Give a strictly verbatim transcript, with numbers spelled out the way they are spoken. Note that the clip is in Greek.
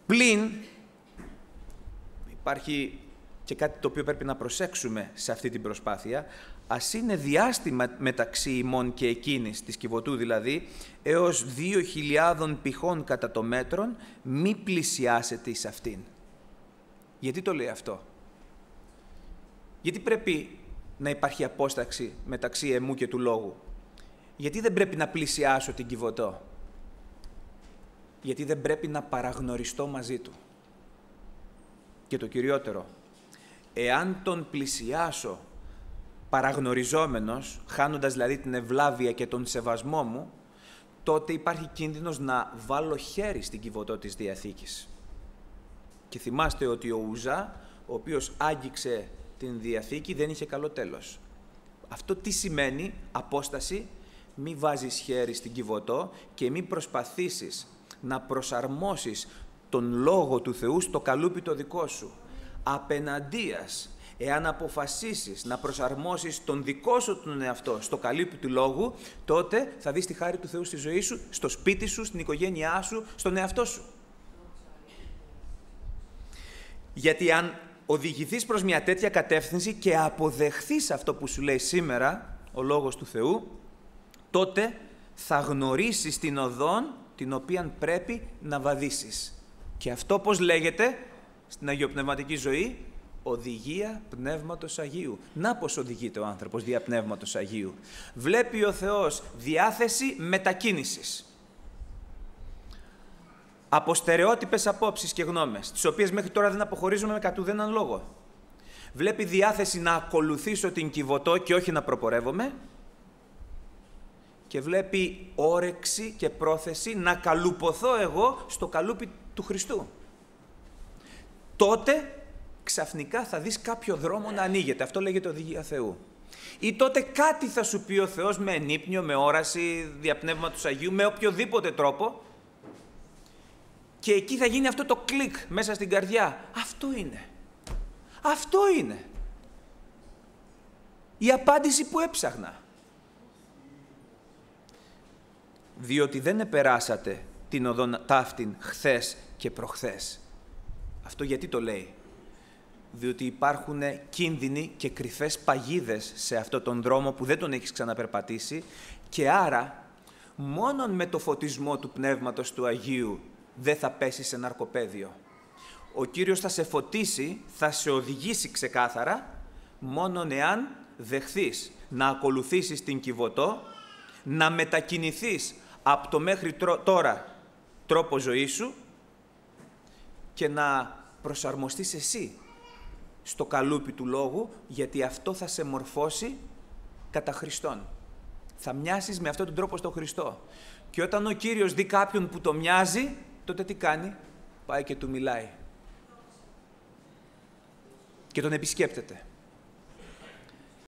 Πλην, υπάρχει και κάτι το οποίο πρέπει να προσέξουμε σε αυτή την προσπάθεια, ας είναι διάστημα μεταξύ ημών και εκείνης, της Κιβωτού δηλαδή, έως δύο χιλιάδων πηχών κατά το μέτρον, μη πλησιάσετε εις αυτήν. Γιατί το λέει αυτό? Γιατί πρέπει να υπάρχει απόσταση μεταξύ εμού και του λόγου? Γιατί δεν πρέπει να πλησιάσω την Κιβωτό? Γιατί δεν πρέπει να παραγνωριστώ μαζί του? Και το κυριότερο, εάν τον πλησιάσω παραγνωριζόμενος, χάνοντας δηλαδή την ευλάβεια και τον σεβασμό μου, τότε υπάρχει κίνδυνος να βάλω χέρι στην Κιβωτό της Διαθήκης. Και θυμάστε ότι ο Ουζά, ο οποίος άγγιξε την Διαθήκη, δεν είχε καλό τέλος. Αυτό τι σημαίνει? Απόσταση. Μη βάζεις χέρι στην Κιβωτό και μη προσπαθήσεις να προσαρμόσεις τον Λόγο του Θεού στο καλούπι το δικό σου. Απεναντίας, εάν αποφασίσεις να προσαρμόσεις τον δικό σου τον εαυτό στο καλούπι του Λόγου, τότε θα δεις τη χάρη του Θεού στη ζωή σου, στο σπίτι σου, στην οικογένειά σου, στον εαυτό σου. Γιατί αν οδηγηθείς προς μια τέτοια κατεύθυνση και αποδεχθείς αυτό που σου λέει σήμερα ο Λόγος του Θεού, τότε θα γνωρίσεις την οδόν την οποία πρέπει να βαδίσεις. Και αυτό πώς λέγεται στην αγιοπνευματική ζωή? Οδηγία Πνεύματος Αγίου. Να πώς οδηγείται ο άνθρωπος δια Πνεύματος Αγίου. Βλέπει ο Θεός διάθεση μετακίνησης. Από στερεότυπες απόψεις και γνώμες, τις οποίες μέχρι τώρα δεν αποχωρίζουμε με κατ' λόγο. Βλέπει διάθεση να ακολουθήσω την Κιβωτό και όχι να προπορεύομαι. Και βλέπει όρεξη και πρόθεση να καλουποθώ εγώ στο καλούπι του Χριστού. Τότε ξαφνικά θα δεις κάποιο δρόμο να ανοίγεται. Αυτό λέγεται οδηγία Θεού. Ή τότε κάτι θα σου πει ο Θεός με ενύπνιο, με όραση, δια Πνεύματος Αγίου, με οποιοδήποτε τρόπο. Και εκεί θα γίνει αυτό το κλικ μέσα στην καρδιά. Αυτό είναι. Αυτό είναι. Η απάντηση που έψαχνα. Διότι δεν επεράσατε την οδόν ταύτην χθες και προχθές. Αυτό γιατί το λέει? Διότι υπάρχουν κίνδυνοι και κρυφές παγίδες σε αυτόν τον δρόμο που δεν τον έχεις ξαναπερπατήσει και άρα μόνον με το φωτισμό του Πνεύματος του Αγίου δεν θα πέσει σε ναρκοπαίδιο. Ο Κύριος θα σε φωτίσει, θα σε οδηγήσει ξεκάθαρα, μόνον εάν δεχθείς να ακολουθήσεις την Κιβωτό, να μετακινηθείς από το μέχρι τώρα τρόπο ζωής σου και να προσαρμοστείς εσύ στο καλούπι του Λόγου, γιατί αυτό θα σε μορφώσει κατά Χριστόν. Θα μοιάσεις με αυτόν τον τρόπο στον Χριστό. Και όταν ο Κύριος δει κάποιον που το μοιάζει, τότε τι κάνει? Πάει και του μιλάει. Και τον επισκέπτεται.